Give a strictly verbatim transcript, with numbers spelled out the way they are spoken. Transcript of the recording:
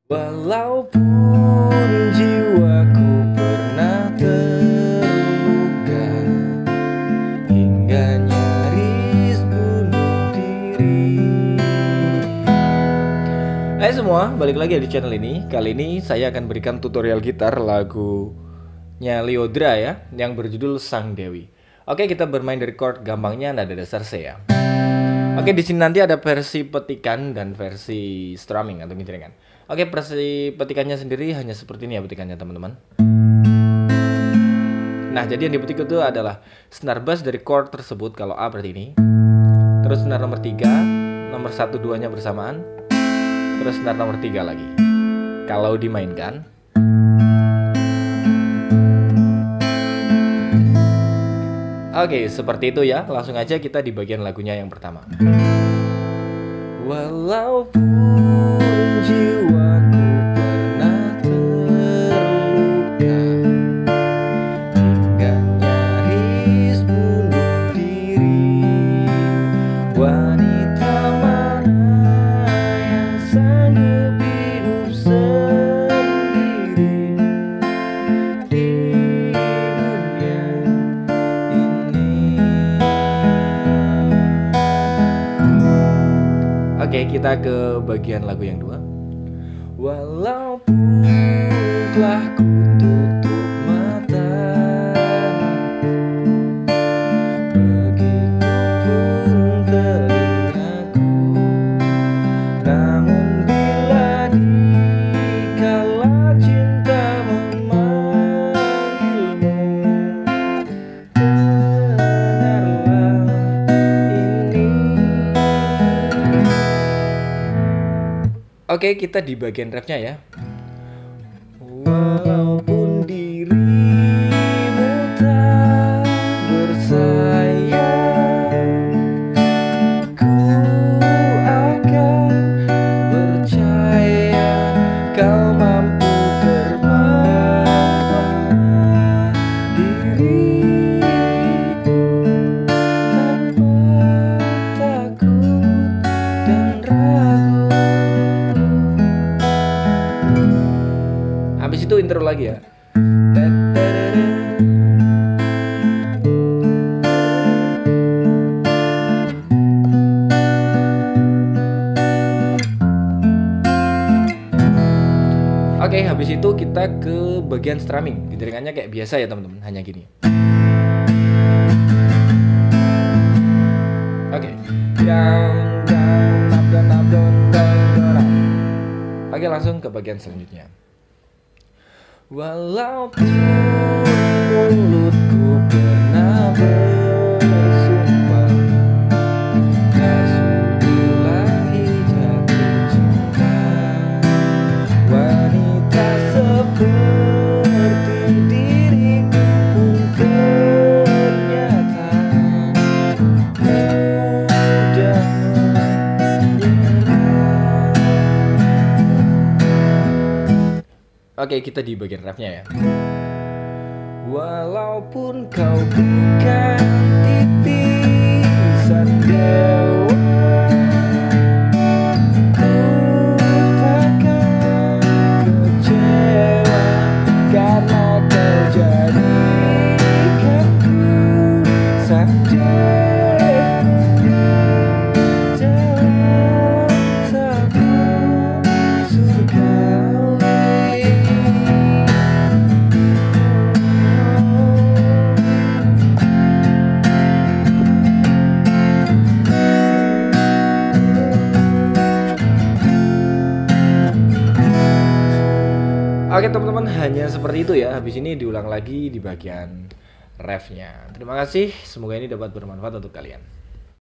Walaupun jiwaku pernah terluka hingga nyaris bunuh diri. Hai semua, balik lagi di channel ini. Kali ini saya akan berikan tutorial gitar lagunya Lyodra ya, yang berjudul Sang Dewi. Oke, kita bermain dari chord gampangnya nada dasar C ya. Oke, di sini nanti ada versi petikan dan versi strumming atau gincingan. Oke, versi petikannya sendiri hanya seperti ini ya petikannya teman-teman. Nah, jadi yang dipetik itu adalah senar bass dari chord tersebut. Kalau A berarti ini. Terus senar nomor tiga, nomor satu duanya bersamaan. Terus senar nomor tiga lagi. Kalau dimainkan, oke, seperti itu ya. Langsung aja kita di bagian lagunya yang pertama. Walaupun jiwaku pernah terluka hingga nyaris bunuh diri, wanita mana yang sanggup hidup sendiri di dunia ini. Oke, kita ke bagian lagu yang dua. Walaupun telah ku tutup mata, begitupun telingaku, namun bila dikala cinta memanggilmu, dengarlah ini. Oke, kita di bagian refnya ya. Walaupun dirimu tak bersayang, ku akan percaya kau mampu terbang diriku tanpa takut dan ragu. Habis itu intro lagi ya. Oke, habis itu kita ke bagian strumming. Gincingannya kayak biasa ya teman-teman, hanya gini. Oke. Down, down, up, down, up, down, down, down, up. Oke, langsung ke bagian selanjutnya. Walaupun mulutku pernah bersumpah tak sudi lagi jatuh cinta, wanita seperti diriku pun ternyata mudah menyerah. Oke, kita di bagian rapnya ya. Walaupun kau bukan titisan dewa, ku takkan kecewa karena kau jadikanku sang dewa. Jalan sampai surgawi. Oke teman-teman, hanya seperti itu ya. Habis ini diulang lagi di bagian refnya. Terima kasih, semoga ini dapat bermanfaat untuk kalian.